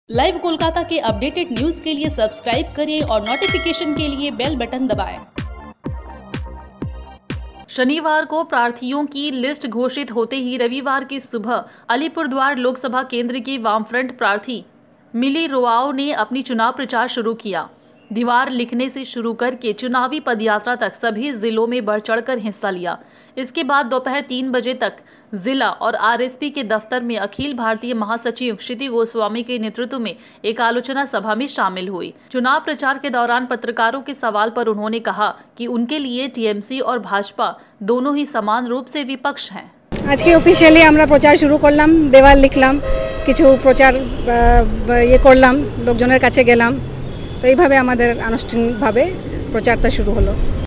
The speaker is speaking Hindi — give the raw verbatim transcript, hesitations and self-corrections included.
लाइव कोलकाता के अपडेटेड न्यूज के लिए सब्सक्राइब करें और नोटिफिकेशन के लिए बेल बटन दबाएं। शनिवार को प्रार्थियों की लिस्ट घोषित होते ही रविवार की सुबह अलीपुरद्वार लोकसभा केंद्र के वामफ्रंट प्रार्थी मिली रोआओ ने अपनी चुनाव प्रचार शुरू किया। दीवार लिखने से शुरू करके चुनावी पदयात्रा तक सभी जिलों में बढ़ चढ़कर हिस्सा लिया। इसके बाद दोपहर तीन बजे तक जिला और आरएसपी के दफ्तर में अखिल भारतीय महासचिव क्षिति गोस्वामी के नेतृत्व में एक आलोचना सभा में शामिल हुई। चुनाव प्रचार के दौरान पत्रकारों के सवाल पर उन्होंने कहा कि उनके लिए टीएमसी और भाजपा दोनों ही समान रूप से विपक्ष हैं। आज के ऑफिशियली আমরা প্রচার শুরু করলাম, দেওয়াল লিখলাম, কিছু প্রচার ইয়ে করলাম, লোকজনের কাছে গেলাম। তো এইভাবে আমাদের আনুষ্ঠানিকভাবে প্রচারটা শুরু হলো।